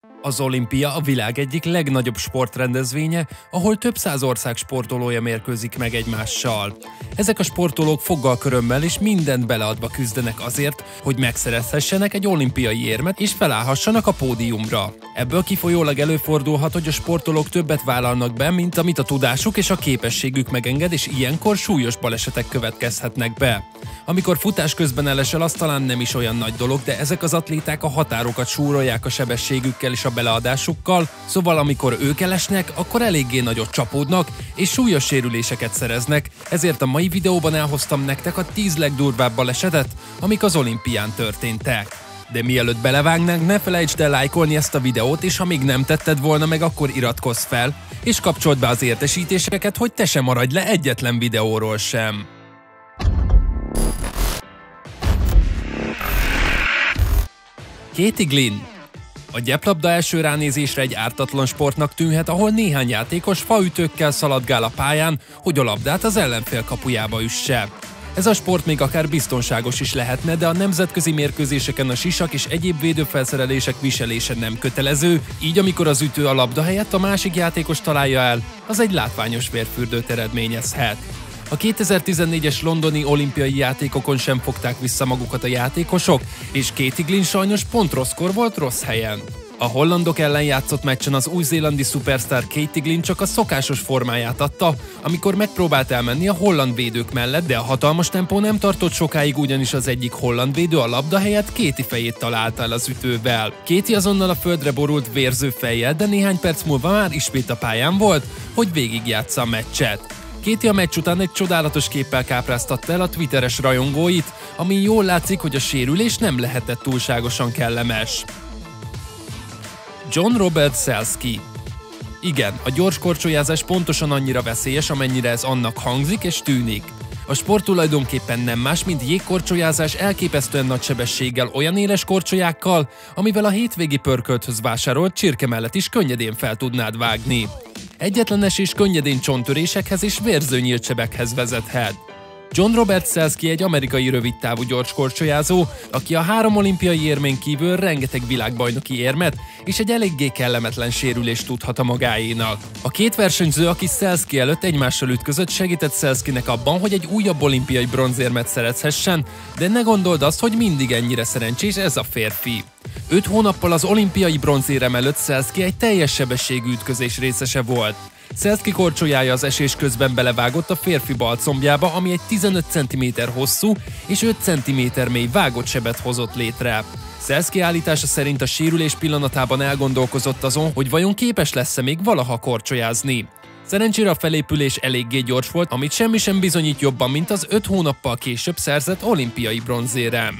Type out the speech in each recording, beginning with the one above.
Az olimpia a világ egyik legnagyobb sportrendezvénye, ahol több száz ország sportolója mérkőzik meg egymással. Ezek a sportolók foggal-körömmel és mindent beleadva küzdenek azért, hogy megszerezhessenek egy olimpiai érmet és felállhassanak a pódiumra. Ebből kifolyólag előfordulhat, hogy a sportolók többet vállalnak be, mint amit a tudásuk és a képességük megenged, és ilyenkor súlyos balesetek következhetnek be. Amikor futás közben elesel, az talán nem is olyan nagy dolog, de ezek az atléták a határokat súrolják a sebességükkel és a beleadásukkal, szóval amikor ők elesnek, akkor eléggé nagyot csapódnak és súlyos sérüléseket szereznek, ezért a mai videóban elhoztam nektek a 10 legdurvább balesetet, amik az olimpián történtek. De mielőtt belevágnánk, ne felejtsd el lájkolni ezt a videót, és ha még nem tetted volna meg, akkor iratkozz fel, és kapcsold be az értesítéseket, hogy te sem maradj le egyetlen videóról sem. Katie Glynn. A gyeplabda első ránézésre egy ártatlan sportnak tűnhet, ahol néhány játékos faütőkkel szaladgál a pályán, hogy a labdát az ellenfél kapujába üsse. Ez a sport még akár biztonságos is lehetne, de a nemzetközi mérkőzéseken a sisak és egyéb védőfelszerelések viselése nem kötelező, így amikor az ütő a labda helyett a másik játékos találja el, az egy látványos vérfürdőt eredményezhet. A 2014-es londoni olimpiai játékokon sem fogták vissza magukat a játékosok, és Katie Glynn sajnos pont rosszkor volt rossz helyen. A hollandok ellen játszott meccsen az új-zélandi szupersztár Katie Glynn csak a szokásos formáját adta, amikor megpróbált elmenni a holland védők mellett, de a hatalmas tempó nem tartott sokáig, ugyanis az egyik holland védő a labda helyett Katie fejét találta el az ütővel. Katie azonnal a földre borult vérző fejjel, de néhány perc múlva már ismét a pályán volt, hogy végigjátsza a meccset. Katie a meccs után egy csodálatos képpel kápráztatta el a twitteres rajongóit, amin jól látszik, hogy a sérülés nem lehetett túlságosan kellemes. John Robert Szelszky. Igen, a gyors korcsolyázás pontosan annyira veszélyes, amennyire ez annak hangzik és tűnik. A sport tulajdonképpen nem más, mint jégkorcsolyázás elképesztően nagy sebességgel, olyan éles korcsolyákkal, amivel a hétvégi pörkölthöz vásárolt csirke mellett is könnyedén fel tudnád vágni. Egyetlen esés könnyedén csonttörésekhez és vérző nyílt sebekhez vezethet. John Robert Szelszky egy amerikai rövidtávú gyorskorcsolyázó, aki a 3 olimpiai érmén kívül rengeteg világbajnoki érmet és egy eléggé kellemetlen sérülést tudhat a magáénak. A két versenyző, aki Szelszky előtt egymással ütközött, segített Szelszkynek abban, hogy egy újabb olimpiai bronzérmet szerezhessen, de ne gondold azt, hogy mindig ennyire szerencsés ez a férfi. 5 hónappal az olimpiai bronzérem előtt Szelszky egy teljes sebességű ütközés részese volt. Szelszky korcsolyája az esés közben belevágott a férfi balcombjába, ami egy 15 cm hosszú és 5 cm mély vágott sebet hozott létre. Szelszky állítása szerint a sérülés pillanatában elgondolkozott azon, hogy vajon képes lesz-e még valaha korcsolyázni. Szerencsére a felépülés eléggé gyors volt, amit semmi sem bizonyít jobban, mint az 5 hónappal később szerzett olimpiai bronzérem.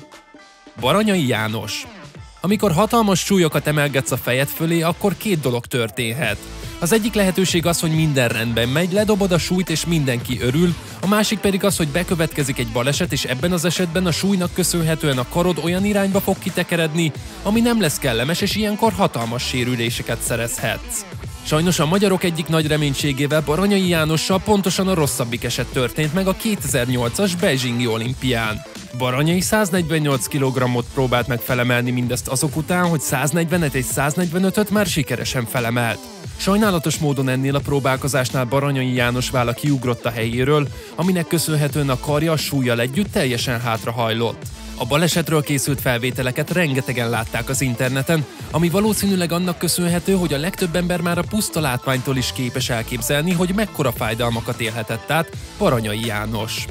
Baranyai János. Amikor hatalmas súlyokat emelgetsz a fejed fölé, akkor két dolog történhet. Az egyik lehetőség az, hogy minden rendben megy, ledobod a súlyt és mindenki örül, a másik pedig az, hogy bekövetkezik egy baleset, és ebben az esetben a súlynak köszönhetően a karod olyan irányba fog kitekeredni, ami nem lesz kellemes, és ilyenkor hatalmas sérüléseket szerezhetsz. Sajnos a magyarok egyik nagy reménységével, Baranyai Jánossal pontosan a rosszabbik eset történt meg a 2008-as Beijingi olimpián. Baranyai 148 kg-ot próbált meg felemelni, mindezt azok után, hogy 140-et és 145-öt már sikeresen felemelt. Sajnálatos módon ennél a próbálkozásnál Baranyai János válla kiugrott a helyéről, aminek köszönhetően a karja a súllyal együtt teljesen hátrahajlott. A balesetről készült felvételeket rengetegen látták az interneten, ami valószínűleg annak köszönhető, hogy a legtöbb ember már a puszta látványtól is képes elképzelni, hogy mekkora fájdalmakat élhetett át Baranyai János.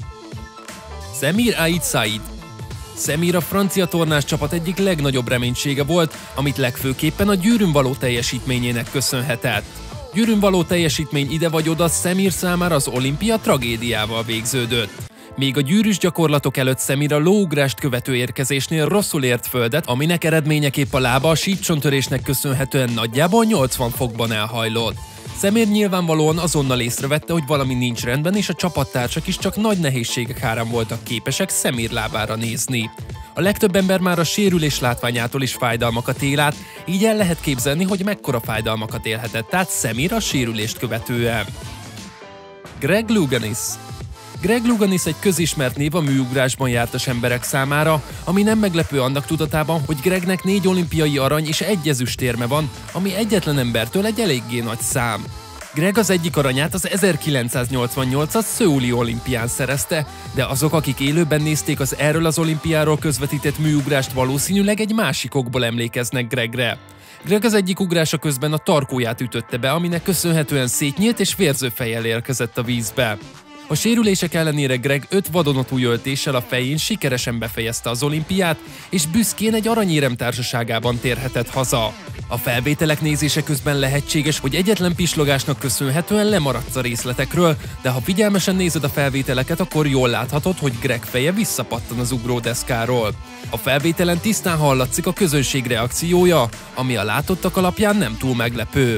Semir Ait Said. Semir a francia tornás csapat egyik legnagyobb reménysége volt, amit legfőképpen a gyűrűn való teljesítményének köszönhetett. Gyűrűn való teljesítmény ide vagy oda Semir számára az olimpia tragédiával végződött. Még a gyűrűs gyakorlatok előtt Semir a lóugrást követő érkezésnél rosszul ért földet, aminek eredményeképp a lába a sípcsontörésnek köszönhetően nagyjából 80 fokban elhajlott. Semir nyilvánvalóan azonnal észrevette, hogy valami nincs rendben, és a csapattársak is csak nagy nehézségek árán voltak képesek Semir lábára nézni. A legtöbb ember már a sérülés látványától is fájdalmakat él át, így el lehet képzelni, hogy mekkora fájdalmakat élhetett át Semir a sérülést követően. Greg Louganis. Greg Louganis egy közismert név a műugrásban jártas emberek számára, ami nem meglepő annak tudatában, hogy Gregnek 4 olimpiai arany és 1 ezüstérme van, ami egyetlen embertől egy eléggé nagy szám. Greg az egyik aranyát az 1988-as Szöuli olimpián szerezte, de azok, akik élőben nézték az erről az olimpiáról közvetített műugrást, valószínűleg egy másik okból emlékeznek Gregre. Greg az egyik ugrása közben a tarkóját ütötte be, aminek köszönhetően szétnyílt és vérző fejjel érkezett a vízbe. A sérülések ellenére Greg 5 vadonatúj öltéssel a fején sikeresen befejezte az olimpiát, és büszkén egy aranyérem társaságában térhetett haza. A felvételek nézése közben lehetséges, hogy egyetlen pislogásnak köszönhetően lemaradsz a részletekről, de ha figyelmesen nézed a felvételeket, akkor jól láthatod, hogy Greg feje visszapattan az ugródeszkáról. A felvételen tisztán hallatszik a közönség reakciója, ami a látottak alapján nem túl meglepő.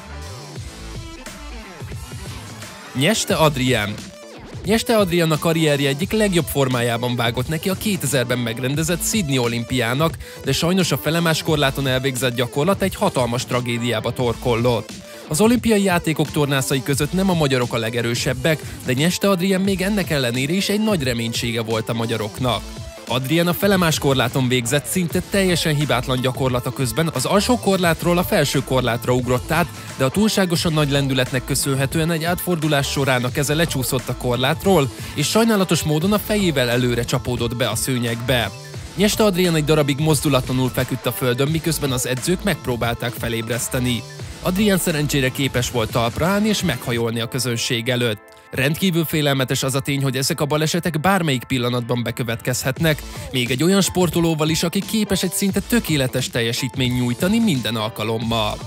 Nyeste Adrián. Nyeste Adrián a karrierje egyik legjobb formájában vágott neki a 2000-ben megrendezett Sydney olimpiának, de sajnos a felemás korláton elvégzett gyakorlat egy hatalmas tragédiába torkollott. Az olimpiai játékok tornászai között nem a magyarok a legerősebbek, de Nyeste Adrián még ennek ellenére is egy nagy reménysége volt a magyaroknak. Adrián a felemás korláton végzett szinte teljesen hibátlan gyakorlata közben az alsó korlátról a felső korlátra ugrott át, de a túlságosan nagy lendületnek köszönhetően egy átfordulás során a keze lecsúszott a korlátról, és sajnálatos módon a fejével előre csapódott be a szőnyegbe. Nyeste Adrián egy darabig mozdulatlanul feküdt a földön, miközben az edzők megpróbálták felébreszteni. Adrián szerencsére képes volt talpra állni és meghajolni a közönség előtt. Rendkívül félelmetes az a tény, hogy ezek a balesetek bármelyik pillanatban bekövetkezhetnek, még egy olyan sportolóval is, aki képes egy szinte tökéletes teljesítményt nyújtani minden alkalommal.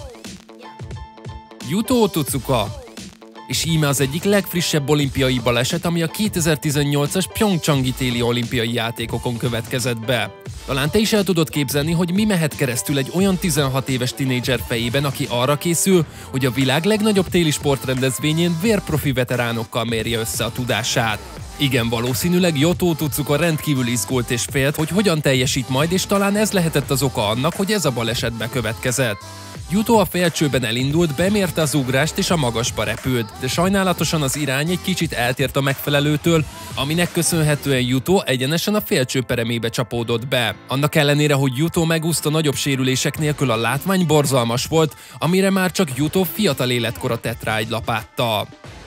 Yuto Otsuka. És íme az egyik legfrissebb olimpiai baleset, ami a 2018-as Pyeongchang-i téli olimpiai játékokon következett be. Talán te is el tudod képzelni, hogy mi mehet keresztül egy olyan 16 éves tinédzser fejében, aki arra készül, hogy a világ legnagyobb téli sportrendezvényén vérprofi veteránokkal mérje össze a tudását. Igen, valószínűleg Yuto Otsuka rendkívül izgult és félt, hogy hogyan teljesít majd, és talán ez lehetett az oka annak, hogy ez a baleset bekövetkezett. Yuto a felcsőben elindult, bemérte az ugrást és a magasba repült, de sajnálatosan az irány egy kicsit eltért a megfelelőtől, aminek köszönhetően Yuto egyenesen a félcső peremébe csapódott be. Annak ellenére, hogy Yuto megúszta nagyobb sérülések nélkül, a látvány borzalmas volt, amire már csak Yuto fiatal életkora tett rá egy lapáttal.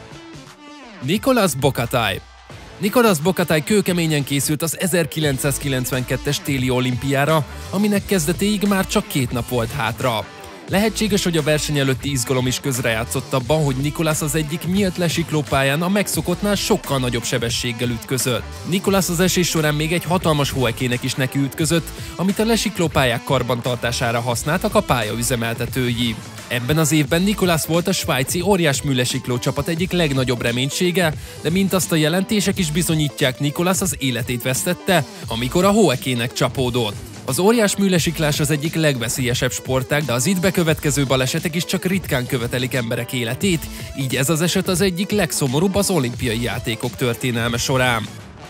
Nicolas Bokatai. Nicolas Bokatai kőkeményen készült az 1992-es téli olimpiára, aminek kezdetéig már csak 2 nap volt hátra. Lehetséges, hogy a verseny előtti izgalom is közrejátszott abban, hogy Nicolas az egyik nyílt lesiklópályán a megszokottnál sokkal nagyobb sebességgel ütközött. Nicolas az esés során még egy hatalmas hóekének is nekiütközött, amit a lesiklópályák karbantartására használtak a pályaüzemeltetői. Ebben az évben Nicolas volt a svájci óriásmű lesikló csapat egyik legnagyobb reménysége, de mint azt a jelentések is bizonyítják, Nicolas az életét vesztette, amikor a hóekének csapódott. Az óriásmű lesiklás az egyik legveszélyesebb sportág, de az itt bekövetkező balesetek is csak ritkán követelik emberek életét, így ez az eset az egyik legszomorúbb az olimpiai játékok történelme során.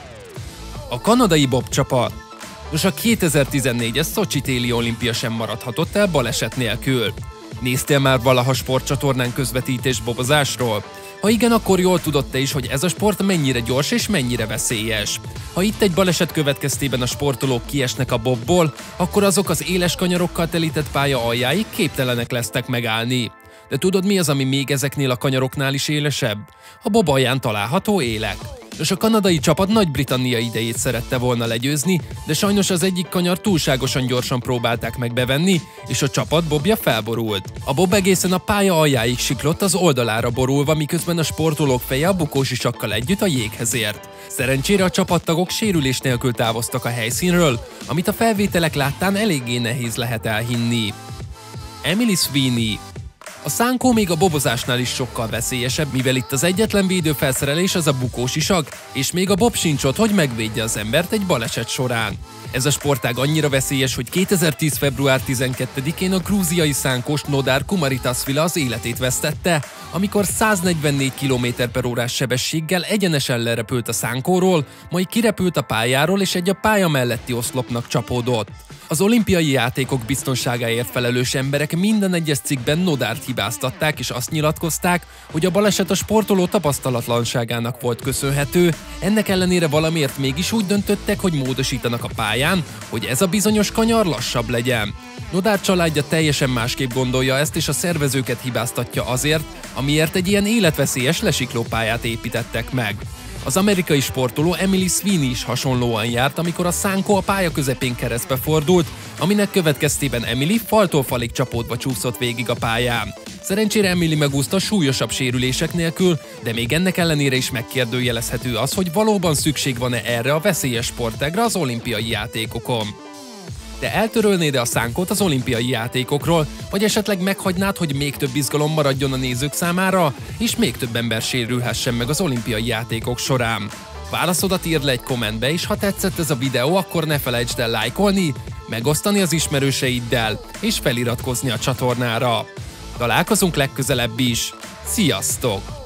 A kanadai bob csapat. Nos, a 2014-es Szocsi téli olimpia sem maradhatott el baleset nélkül. Néztél már valaha sportcsatornán közvetítés bobozásról? Ha igen, akkor jól tudod te is, hogy ez a sport mennyire gyors és mennyire veszélyes. Ha itt egy baleset következtében a sportolók kiesnek a bobból, akkor azok az éles kanyarokkal telített pálya aljáig képtelenek lesznek megállni. De tudod, mi az, ami még ezeknél a kanyaroknál is élesebb? A bob alján található élek. Nos, a kanadai csapat Nagy-Britannia idejét szerette volna legyőzni, de sajnos az egyik kanyar túlságosan gyorsan próbálták meg bevenni, és a csapat bobja felborult. A bob egészen a pálya aljáig siklott az oldalára borulva, miközben a sportolók feje a bukósisakkal együtt a jéghez ért. Szerencsére a csapattagok sérülés nélkül távoztak a helyszínről, amit a felvételek láttán eléggé nehéz lehet elhinni. Emily Sweeney. A szánkó még a bobozásnál is sokkal veszélyesebb, mivel itt az egyetlen védőfelszerelés az a bukósisak, és még a bob sincs ott, hogy megvédje az embert egy baleset során. Ez a sportág annyira veszélyes, hogy 2010. február 12-én a grúziai szánkós Nodar Kumaritasvili az életét vesztette, amikor 144 km/h sebességgel egyenesen lerepült a szánkóról, majd kirepült a pályáról és egy a pálya melletti oszlopnak csapódott. Az olimpiai játékok biztonságáért felelős emberek minden egyes cikkben Nodárt hibáztatták, és azt nyilatkozták, hogy a baleset a sportoló tapasztalatlanságának volt köszönhető, ennek ellenére valamiért mégis úgy döntöttek, hogy módosítanak a pályán, hogy ez a bizonyos kanyar lassabb legyen. Nodár családja teljesen másképp gondolja ezt, és a szervezőket hibáztatja azért, amiért egy ilyen életveszélyes lesiklópályát építettek meg. Az amerikai sportoló Emily Sweeney is hasonlóan járt, amikor a szánkó a pálya közepén keresztbe fordult, aminek következtében Emily faltól falig csapódva csúszott végig a pályán. Szerencsére Emily megúszta súlyosabb sérülések nélkül, de még ennek ellenére is megkérdőjelezhető az, hogy valóban szükség van-e erre a veszélyes sportágra az olimpiai játékokon. Te eltörölnéd-e a szánkót az olimpiai játékokról, vagy esetleg meghagynád, hogy még több izgalom maradjon a nézők számára, és még több ember sérülhessen meg az olimpiai játékok során? Válaszodat írd le egy kommentbe, és ha tetszett ez a videó, akkor ne felejtsd el lájkolni, megosztani az ismerőseiddel, és feliratkozni a csatornára. Találkozunk legközelebb is. Sziasztok!